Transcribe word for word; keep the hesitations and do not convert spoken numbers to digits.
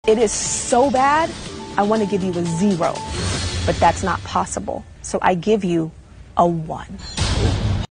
It is so bad, I want to give you a zero, but that's not possible. So I give you a one.